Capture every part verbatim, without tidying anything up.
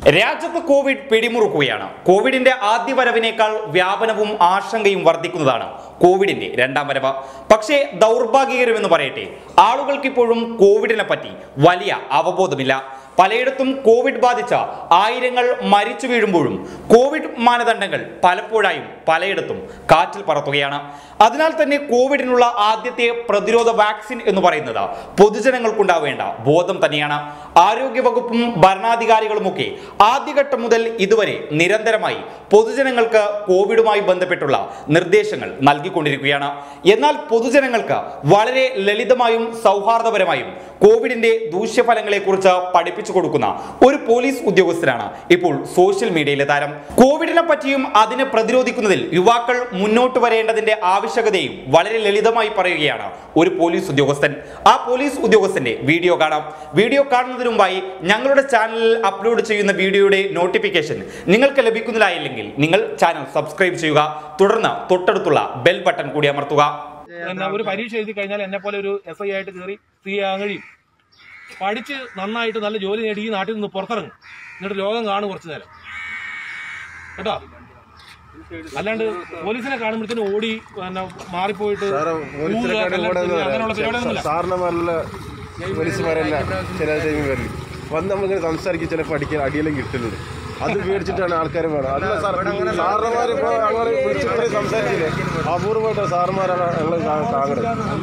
രാജ്യത്ത് കോവിഡ് പിടിമുറുക്കുകയാണ്. കോവിഡിന്റെ ആദ്യ വരവിനേക്കാൾ വ്യാപനവും ആശങ്കയും വർദ്ധിക്കുന്നതാണ് കോവിഡിന്റെ രണ്ടാം വരവ്. പക്ഷേ ദൗർഭാഗ്യകരമെന്ന് പറയട്ടെ, ആളുകൾക്കിപ്പോഴും കോവിഡിനെ പറ്റി വലിയ അവബോധമില്ല. പലയിടത്തും കോവിഡ് ബാധിച്ച ആയിരങ്ങൾ മരിച്ചു വീഴുമ്പോഴും കോവിഡ് മാനദണ്ഡങ്ങൾ പലപ്പോഴായും പലയിടത്തും കാറ്റിൽ പറത്തുകയാണ്. അതിനാൽ തന്നെ കോവിഡിനുള്ള ആദ്യത്തെ പ്രതിരോധ വാക്സിൻ എന്ന് പറയുന്നത് പൊതുജനങ്ങൾക്കുണ്ടാവേണ്ട ബോധം തന്നെയാണ്. ആരോഗ്യവകുപ്പും ഭരണാധികാരികളുമൊക്കെ ആദ്യഘട്ടം മുതൽ ഇതുവരെ നിരന്തരമായി പൊതുജനങ്ങൾക്ക് കോവിഡുമായി ബന്ധപ്പെട്ടുള്ള നിർദ്ദേശങ്ങൾ നൽകിക്കൊണ്ടിരിക്കുകയാണ്. എന്നാൽ പൊതുജനങ്ങൾക്ക് വളരെ ലളിതമായും സൗഹാർദ്ദപരമായും കോവിഡിന്റെ ദൂഷ്യഫലങ്ങളെ കുറിച്ച് പഠിപ്പിച്ചു കൊടുക്കുന്ന ഒരു പോലീസ് ഉദ്യോഗസ്ഥനാണ് ഇപ്പോൾ സോഷ്യൽ മീഡിയയിലെ താരം. കോവിഡിനെ പറ്റിയും അതിനെ പ്രതിരോധിക്കുന്നതിൽ യുവാക്കൾ മുന്നോട്ട് വരേണ്ടതിന്റെ ആവശ്യകതയും വളരെ ലളിതമായി പറയുകയാണ് ഒരു പോലീസ് ഉദ്യോഗസ്ഥൻ. ആ പോലീസ് ഉദ്യോഗസ്ഥന്റെ വീഡിയോ കാണാം. വീഡിയോ കാണുന്നതിന് മുമ്പായി ഞങ്ങളുടെ ചാനലിൽ അപ്ലോഡ് ചെയ്യുന്ന വീഡിയോയുടെ നോട്ടിഫിക്കേഷൻ നിങ്ങൾക്ക് ലഭിക്കുന്നതായില്ലെങ്കിൽ നിങ്ങൾ ചാനൽ സബ്സ്ക്രൈബ് ചെയ്യുക. തുടർന്ന് തൊട്ടടുത്തുള്ള ബെൽ ബട്ടൺ കൂടി അമർത്തുക. ഒരു പരീക്ഷ എഴുതി കഴിഞ്ഞാൽ എന്നെ പോലെ ഒരു എസ് ഐ ആയിട്ട് കയറി ഫ്രീ ആകാൻ കഴിയും. പഠിച്ച് നന്നായിട്ട് നല്ല ജോലി നേടി ഈ നാട്ടിൽ നിന്ന് പുറത്തിറങ്ങും. എന്നിട്ട് ലോകം കാണും കുറച്ചു നേരം കേട്ടോ. അല്ലാണ്ട് പോലീസിനെ കാണുമ്പോഴത്തേനും ഓടി പിന്നെ മാറിപ്പോയിട്ട് അങ്ങനെയുള്ള പരിപാടിയൊന്നുമില്ല. പോലീസുമാരെല്ലാം ചില ടൈമിൽ വരില്ല വന്ന് നമ്മളിങ്ങനെ സംസാരിക്കും, ചിലപ്പോൾ അടിക്കാൻ അടിയെല്ലാം കിട്ടുന്നുണ്ട്. അത് പേടിച്ചിട്ടാണ് ആൾക്കാർ വേണം. അല്ല സാർ, സാറിന്മാർ ഇപ്പോൾ അങ്ങനെ വിളിച്ചിട്ട് സംസാരിച്ചില്ലേ, അപൂർവമായിട്ട് സാറുമാരാണ് ഞങ്ങൾ കാണുന്നത്.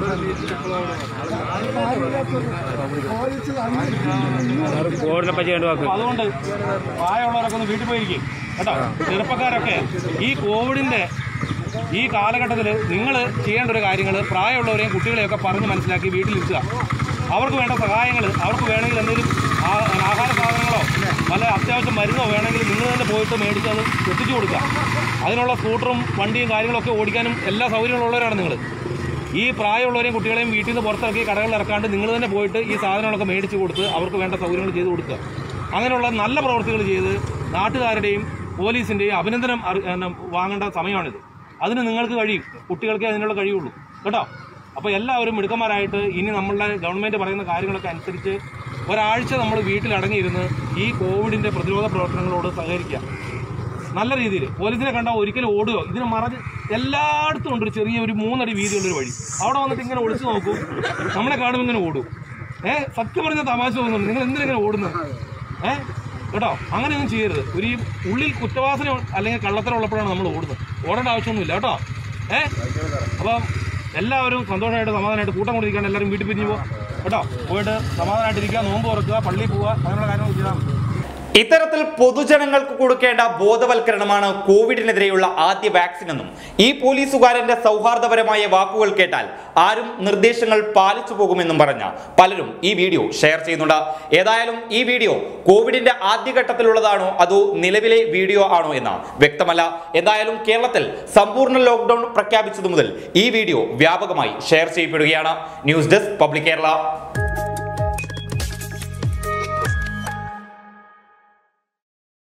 അതുകൊണ്ട് പ്രായമുള്ളവരൊക്കെ ഒന്ന് വീട്ടിൽ പോയിരിക്കും കേട്ടോ. ചെറുപ്പക്കാരൊക്കെ ഈ കോവിഡിന്റെ ഈ കാലഘട്ടത്തിൽ നിങ്ങൾ ചെയ്യേണ്ട ഒരു കാര്യങ്ങൾ പ്രായമുള്ളവരെയും കുട്ടികളെയൊക്കെ പറഞ്ഞ് മനസ്സിലാക്കി വീട്ടിലിരുത്തുക. അവർക്ക് വേണ്ട സഹായങ്ങൾ, അവർക്ക് വേണമെങ്കിൽ എന്തെങ്കിലും ആഹാര സാധനങ്ങളോ വല്ല അത്യാവശ്യം മരുന്നോ വേണമെങ്കിൽ നിങ്ങൾ തന്നെ പോയിട്ട് മേടിച്ച് അത് എത്തിച്ചു കൊടുക്കുക. അതിനുള്ള സ്കൂട്ടറും വണ്ടിയും കാര്യങ്ങളൊക്കെ ഓടിക്കാനും എല്ലാ സൗകര്യങ്ങളുള്ളവരാണ് നിങ്ങൾ. ഈ പ്രായമുള്ളവരെയും കുട്ടികളെയും വീട്ടിൽ നിന്ന് പുറത്തിറക്കി കടകളിൽ ഇറക്കാണ്ട് നിങ്ങൾ തന്നെ പോയിട്ട് ഈ സാധനങ്ങളൊക്കെ മേടിച്ച് കൊടുത്ത് അവർക്ക് വേണ്ട സൗകര്യങ്ങൾ ചെയ്ത് കൊടുക്കുക. അങ്ങനെയുള്ള നല്ല പ്രവൃത്തികൾ ചെയ്ത് നാട്ടുകാരുടെയും പോലീസിൻ്റെയും അഭിനന്ദനം വാങ്ങേണ്ട സമയമാണിത്. അതിന് നിങ്ങൾക്ക് കഴിയും, കുട്ടികൾക്കേ അതിനുള്ള കഴിയുള്ളൂ കേട്ടോ. അപ്പോൾ എല്ലാവരും മിടുക്കന്മാരായിട്ട് ഇനി നമ്മളുടെ ഗവൺമെൻറ് പറയുന്ന കാര്യങ്ങളൊക്കെ അനുസരിച്ച് ഒരാഴ്ച നമ്മൾ വീട്ടിലടങ്ങിയിരുന്ന് ഈ കോവിഡിൻ്റെ പ്രതിരോധ പ്രവർത്തനങ്ങളോട് സഹകരിക്കുക. നല്ല രീതിയിൽ പോലീസിനെ കണ്ടാൽ ഒരിക്കലും ഓടുകയോ ഇതിനെ മറച്ച് എല്ലായിടത്തും ഉണ്ട് ഒരു ചെറിയ ഒരു മൂന്നടി വീതിയുള്ളൊരു വഴി. അവിടെ വന്നിട്ട് ഇങ്ങനെ ഒളിച്ചു നോക്കൂ, നമ്മളെ കാണുമ്പോൾ ഇങ്ങനെ ഓടും. ഏഹ് സത്യം പറഞ്ഞ തമാശ തോന്നുന്നുണ്ട്, നിങ്ങൾ എന്തിനെങ്ങനെ ഓടുന്നത് ഏഹ് കേട്ടോ. അങ്ങനെയൊന്നും ചെയ്യരുത്. ഒരു ഉള്ളിൽ കുറ്റവാസന അല്ലെങ്കിൽ കള്ളത്തരം ഉള്ളപ്പോഴാണ് നമ്മൾ ഓടുന്നത്. ഓടേണ്ട ആവശ്യമൊന്നുമില്ല കേട്ടോ. ഏഹ് അപ്പം എല്ലാവരും സന്തോഷമായിട്ട് സമാധാനമായിട്ട് കൂട്ടം കൊണ്ടിരിക്കുകയാണ്. എല്ലാവരും വീട്ടിൽ പിരിഞ്ഞു പോകുക കേട്ടോ. പോയിട്ട് സമാധാനമായിട്ടിരിക്കുക, നോമ്പ് തുറക്കുക, പള്ളിയിൽ പോവുക, അങ്ങനെയുള്ള കാര്യങ്ങൾ ചെയ്താൽ മതി. ഇത്തരത്തിൽ പൊതുജനങ്ങൾക്ക് കൊടുക്കേണ്ട ബോധവൽക്കരണമാണ് കോവിഡിനെതിരെയുള്ള ആദ്യ വാക്സിൻ എന്നും ഈ പോലീസുകാരന്റെ സൗഹാർദ്ദപരമായ വാക്കുകൾ കേട്ടാൽ ആരും നിർദ്ദേശങ്ങൾ പാലിച്ചു പോകുമെന്നും പറഞ്ഞ പലരും ഈ വീഡിയോ ഷെയർ ചെയ്യുന്നുണ്ട്. ഏതായാലും ഈ വീഡിയോ കോവിഡിന്റെ ആദ്യഘട്ടത്തിലുള്ളതാണോ അതോ നിലവിലെ വീഡിയോ ആണോ എന്ന് വ്യക്തമല്ല. എന്തായാലും കേരളത്തിൽ സമ്പൂർണ്ണ ലോക്ക്ഡൌൺ പ്രഖ്യാപിച്ചതു മുതൽ ഈ വീഡിയോ വ്യാപകമായി ഷെയർ ചെയ്യപ്പെടുകയാണ്. News desk public Kerala.